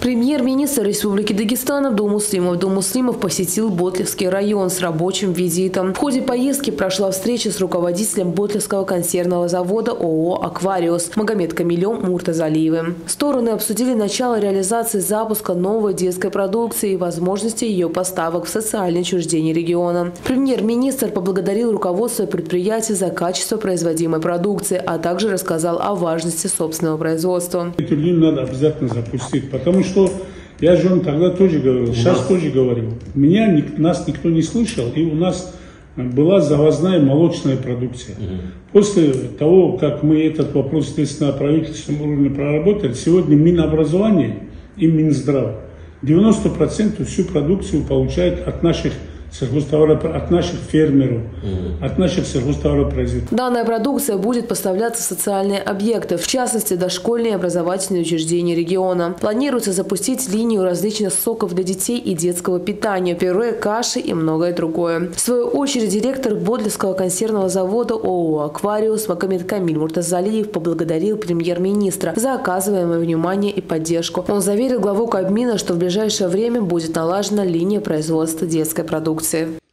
Премьер-министр Республики Дагестан Абдул Муслимов посетил Ботлихский район с рабочим визитом. В ходе поездки прошла встреча с руководителем Ботлихского консервного завода ООО «Аквариус» Магомед-Камилем Муртазалиевым. Стороны обсудили начало реализации запуска новой детской продукции и возможности ее поставок в социальные учреждения региона. Премьер-министр поблагодарил руководство предприятия за качество производимой продукции, а также рассказал о важности собственного производства. Эту линию надо обязательно запустить, потому что я же вам тогда тоже говорил, сейчас тоже говорю. Нас никто не слышал, и у нас была завозная молочная продукция. После того, как мы этот вопрос, естественно, на правительственном уровне проработали, сегодня Минобразование и Минздрав 90% всю продукцию получают от наших фермеров, от наших сельхозтоваропроизводителей. Данная продукция будет поставляться в социальные объекты, в частности, дошкольные и образовательные учреждения региона. Планируется запустить линию различных соков для детей и детского питания, пюре, каши и многое другое. В свою очередь, директор Ботлихского консервного завода ООО «Аквариус» Магомед-Камиль Муртазалиев поблагодарил премьер-министра за оказываемое внимание и поддержку. Он заверил главу Кабмина, что в ближайшее время будет налажена линия производства детской продукции.